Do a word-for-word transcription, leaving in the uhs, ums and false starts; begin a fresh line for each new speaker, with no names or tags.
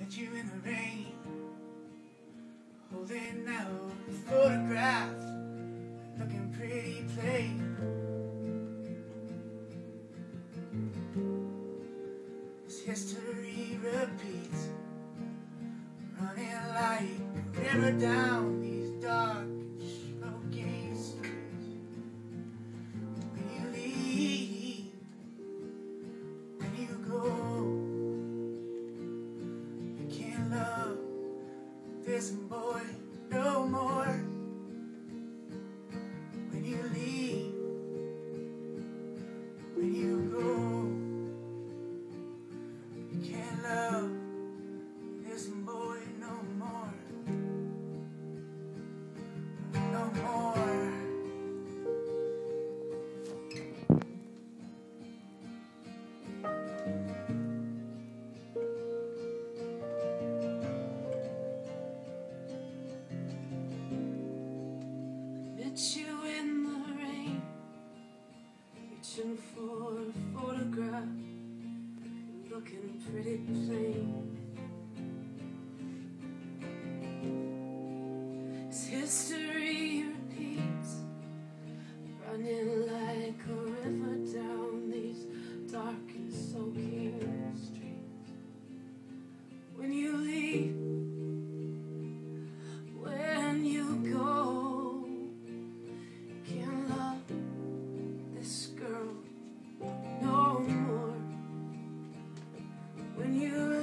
met you in the rain, holding out a photograph, looking pretty plain. This history repeats, running like a river down these dark and smoky streets. When you leave, when you go, you can't love this boy no more. When you leave, when you go, you can't love this boy no more, no more.
Met you in the rain, reaching for a photograph, looking pretty plain. As history repeats, running like a river down these dark and soaking streets. When you leave, when you go, can't love this girl no more. When you